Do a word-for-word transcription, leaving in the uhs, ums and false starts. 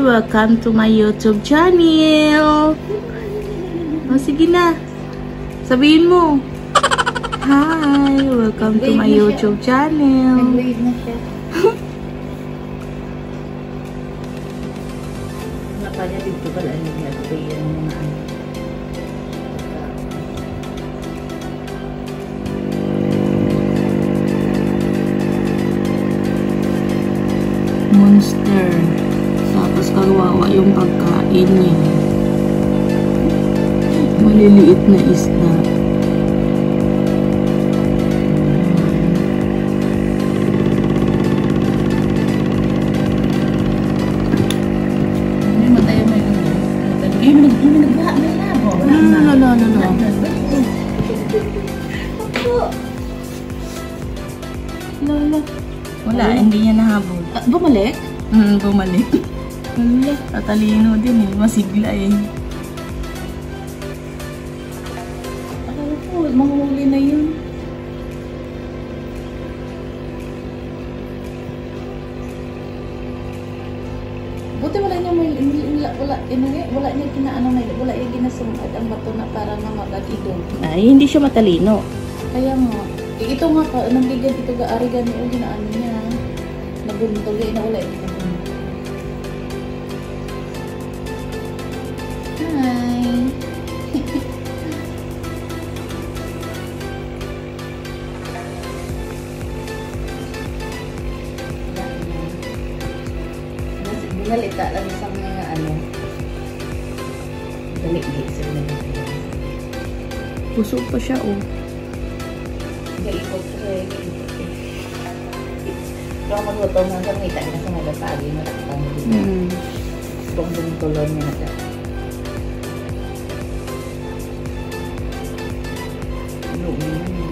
Welcome to my YouTube channel! Oh, sige na. Sabihin mo. Hi! Welcome to my YouTube channel. Nag-wave na siya. Nakanya dito pala niya. Ito yung mga ano. Monster. Tapos kawawa yung pagkain niya. Maliliit na isda. May matay mo yun. Matay mo yun. Nagbaha na lang. No, no, no, no, no. Lala. Wala, hindi niya nahabol. Ah, bumalik? Hmm, bumalik. Wala, tatalino din eh. Masigla eh. Akala ko, manghuli na yun. Buti wala niya may, wala, wala, wala, wala niya kinaano may, wala niya ginasumad ang bato na para mamagat ito. Ay, hindi siya matalino. Kaya nga, eh, ito nga ka, nanggigan ito ga arigan niya, ginaano niya. Nabuntog eh, na wala ito. Hi! Binalita lang sa mga ano. Dali-dali sa mga. Pusog pa siya oh. Gaikot ko eh, gaikot eh. Pero magluto nga sa ngita niya sa mga tagi na takpan mo dito. Hmm. Bong-bong tulon niya na siya. Lumi na niya.